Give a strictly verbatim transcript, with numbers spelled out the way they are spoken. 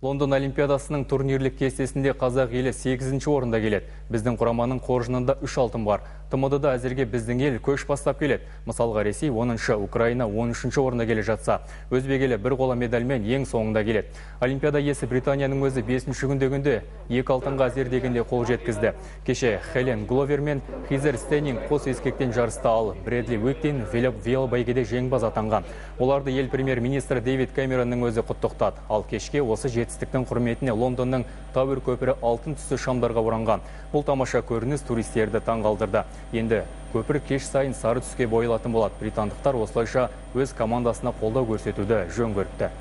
Лондон Олимпиадасының турнирлік кестесінде қазақ елі сегізінші орында келеді. Біздің құраманың қоржынында үш алтын бар. Т М Д-да әзірге біздің ел көш бастап келеді. Мысалға Ресей оныншы, Украина он үшінші орында келе жатса, Өзбек елі бір қола медальмен ең соңында келеді. Олимпиада иесі Британияның өзі бесінші күндегінде екі алтынға әзердегенде қол жеткізді. Кеше Хелен Гловер мен Хизер Стеннинг қос ескектен жарыста, ал Брэдли Уиттин велобәйгеде жеңімпаз атанған. Оларды ел премьер-министрі Дэвид Кэмеронның өзі құттықтады. Ал кешке осы жетістіктің құрметіне Лондонның Тауэр көпірі алтын түсті шамдарға оранған. Бұл тамаша көрініс туристерді таңғалдырды. Енді көпір кеш сайын сары түске боялатын болады. Британдықтар осылайша өз командасына қолдау көрсетуді жөн көріпті.